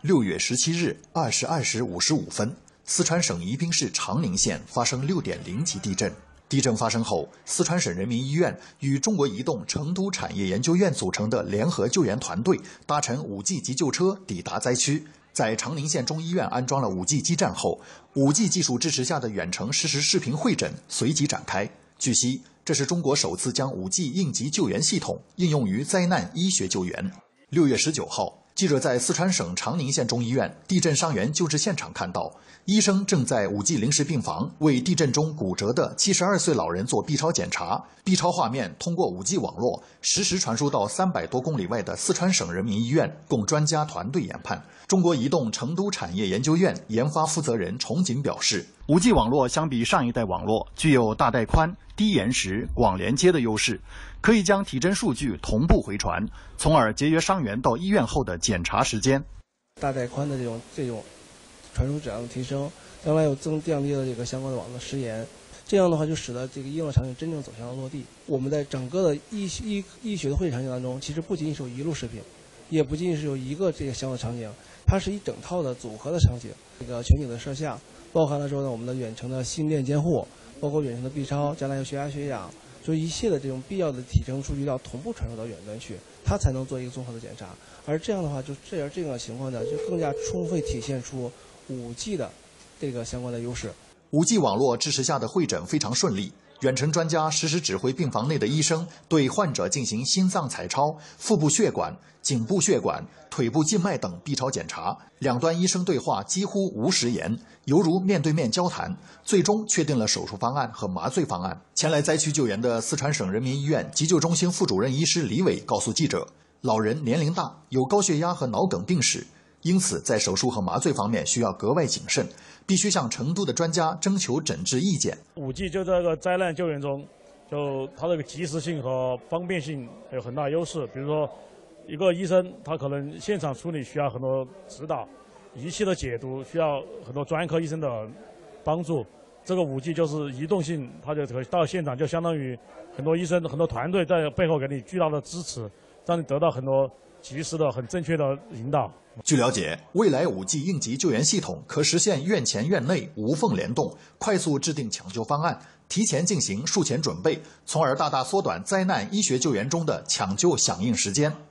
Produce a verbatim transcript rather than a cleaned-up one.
六月十七日二十二时五十五分，四川省宜宾市长宁县发生六点零级地震。地震发生后，四川省人民医院与中国移动成都产业研究院组成的联合救援团队搭乘 五 G 急救车抵达灾区。在长宁县中医院安装了 五 G 基站后， 五 G 技术支持下的远程实时视频会诊随即展开。据悉，这是中国首次将 五 G 应急救援系统应用于灾难医学救援。六月十九号，记者在四川省长宁县中医院地震伤员救治现场看到，医生正在 五 G 临时病房为地震中骨折的七十二岁老人做 B 超检查。B 超画面通过 五 G 网络实时传输到三百多公里外的四川省人民医院，供专家团队研判。中国移动成都产业研究院研发负责人崇锦表示， 五 G 网络相比上一代网络具有大带宽、低延时、广连接的优势，可以将体征数据同步回传，从而节约伤员到医院后的检查时间。 大带宽的这种这种传输质量的提升，将来又增降低了这个相关的网络时延，这样的话就使得这个医用场景真正走向了落地。我们在整个的医医医学的会诊场景当中，其实不仅仅是有一路视频，也不仅仅是有一个这个相关场景，它是一整套的组合的场景，这个全景的摄像。 包含了说呢，我们的远程的心电监护，包括远程的 B 超，将来有血压、血氧，就一切的这种必要的体征数据要同步传输到远端去，它才能做一个综合的检查。而这样的话，就这样这样的情况呢，就更加充分体现出 五 G 的这个相关的优势。 五 G 网络支持下的会诊非常顺利。 远程专家实时指挥病房内的医生对患者进行心脏彩超、腹部血管、颈部血管、腿部静脉等 B 超检查，两端医生对话几乎无食言，犹如面对面交谈，最终确定了手术方案和麻醉方案。前来灾区救援的四川省人民医院急救中心副主任医师李伟告诉记者，老人年龄大，有高血压和脑梗病史，因此在手术和麻醉方面需要格外谨慎。 必须向成都的专家征求诊治意见。 五 G 就在这个灾难救援中，就它这个及时性和方便性有很大优势。比如说，一个医生他可能现场处理需要很多指导，仪器的解读需要很多专科医生的帮助。这个五 G 就是移动性，它就可以到现场，就相当于很多医生、很多团队在背后给你巨大的支持，让你得到很多及时的、很正确的引导。 据了解，未来 五 G 应急救援系统可实现院前院内无缝联动，快速制定抢救方案，提前进行术前准备，从而大大缩短灾难医学救援中的抢救响应时间。